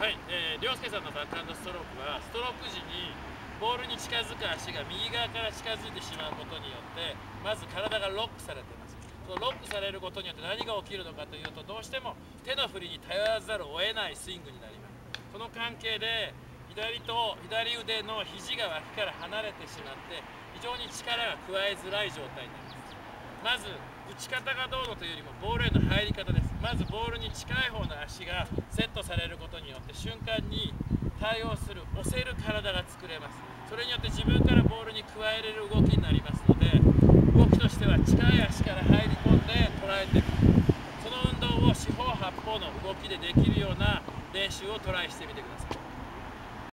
はい、涼介さんのバックハンドストロークはストローク時にボールに近づく足が右側から近づいてしまうことによってまず体がロックされています。そのロックされることによって何が起きるのかというと、どうしても手の振りに頼らざるを得ないスイングになります。その関係で左腕の肘が脇から離れてしまって非常に力が加えづらい状態になります。まず打ち方がどうのというよりもボールへの入り方です。まずボールに近い方の足がセットされることによって瞬間に対応する押せる体が作れます。それによって自分からボールに加えれる動きになりますので、動きとしては近い足から入り込んで捉えていく、その運動を四方八方の動きでできるような練習をトライしてみてください。